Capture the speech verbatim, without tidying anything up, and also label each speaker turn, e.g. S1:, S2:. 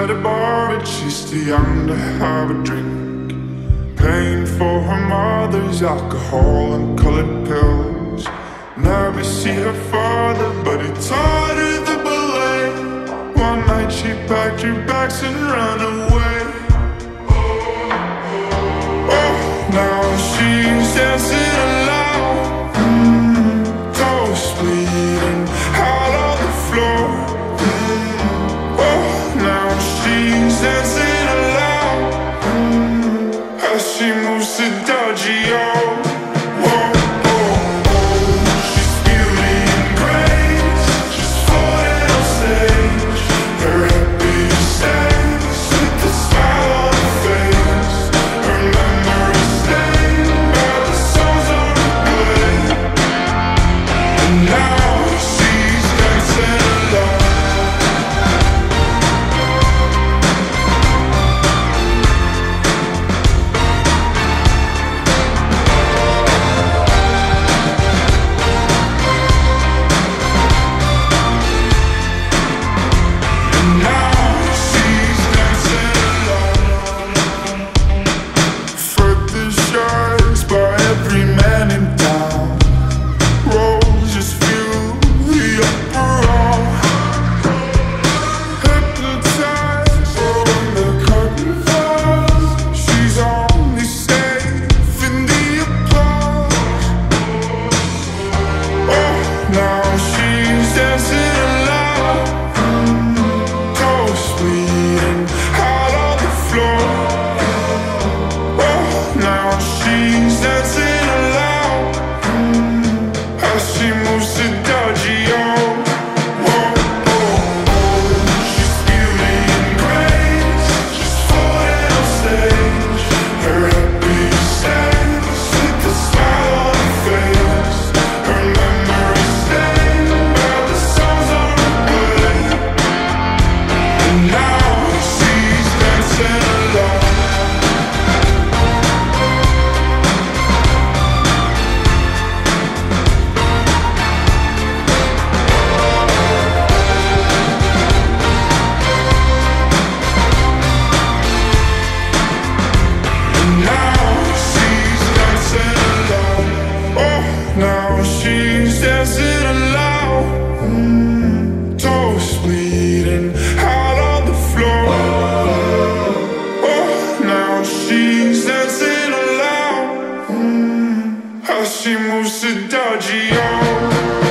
S1: at a bar, but she's too young to have a drink. Paying for her mother's alcohol and colored pills. Never see her father, but he taught her the ballet. One night she packed her bags and ran away. Oh, now she's dancing alone, mm, toes bleeding out on the floor. Mm, oh, now she's dancing alone, mm, as she moves to Adagio. She moves to Adagio.